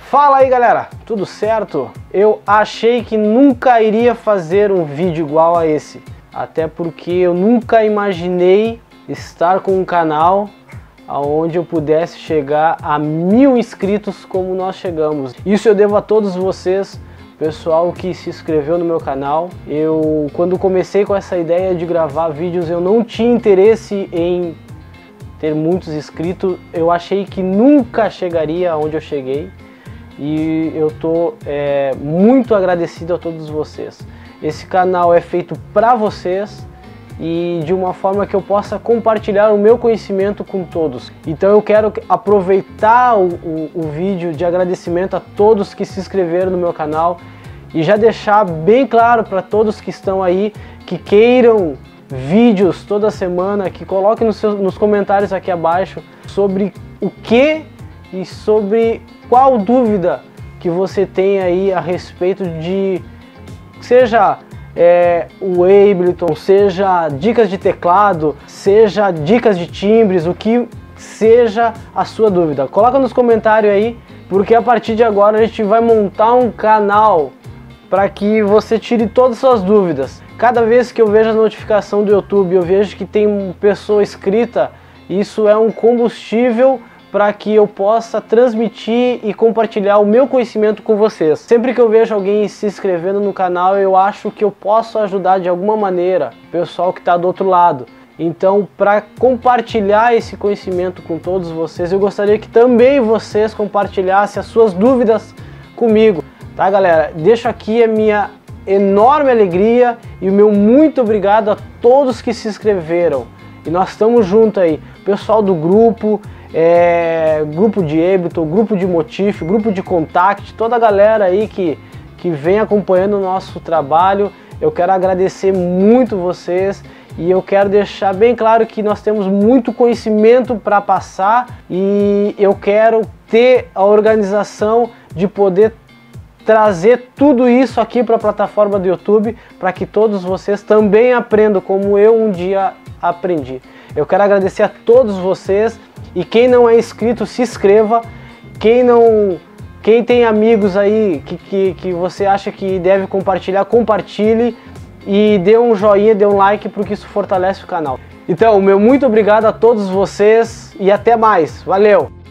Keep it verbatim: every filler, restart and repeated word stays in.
Fala aí galera, tudo certo? Eu achei que nunca iria fazer um vídeo igual a esse, até porque eu nunca imaginei estar com um canal onde eu pudesse chegar a mil inscritos como nós chegamos. Isso eu devo a todos vocês, pessoal que se inscreveu no meu canal. Eu, quando comecei com essa ideia de gravar vídeos, eu não tinha interesse em ter muitos inscritos. Eu achei que nunca chegaria onde eu cheguei. E eu tô é, muito agradecido a todos vocês. Esse canal é feito para vocês e de uma forma que eu possa compartilhar o meu conhecimento com todos. Então eu quero aproveitar o, o, o vídeo de agradecimento a todos que se inscreveram no meu canal e já deixar bem claro para todos que estão aí, que queiram vídeos toda semana, que coloquem nos, seus, nos comentários aqui abaixo sobre o que e sobre qual dúvida que você tem aí a respeito de, seja é, o Ableton, seja dicas de teclado, seja dicas de timbres, o que seja a sua dúvida. Coloca nos comentários aí, porque a partir de agora a gente vai montar um canal para que você tire todas as suas dúvidas. Cada vez que eu vejo a notificação do YouTube, eu vejo que tem uma pessoa inscrita, isso é um combustível para que eu possa transmitir e compartilhar o meu conhecimento com vocês. Sempre que eu vejo alguém se inscrevendo no canal, eu acho que eu posso ajudar de alguma maneira o pessoal que está do outro lado. Então, para compartilhar esse conhecimento com todos vocês, eu gostaria que também vocês compartilhassem as suas dúvidas comigo. Tá, galera? Deixo aqui a minha enorme alegria e o meu muito obrigado a todos que se inscreveram. E nós estamos juntos aí, pessoal do grupo, é, grupo de Ableton, grupo de Motif, grupo de Contact, toda a galera aí que, que vem acompanhando o nosso trabalho. Eu quero agradecer muito vocês e eu quero deixar bem claro que nós temos muito conhecimento para passar e eu quero ter a organização de poder trazer tudo isso aqui para a plataforma do YouTube, para que todos vocês também aprendam como eu um dia aprendi. Eu quero agradecer a todos vocês e quem não é inscrito, se inscreva. Quem não, quem tem amigos aí que, que, que você acha que deve compartilhar, compartilhe e dê um joinha, dê um like, porque isso fortalece o canal. Então, meu muito obrigado a todos vocês e até mais. Valeu!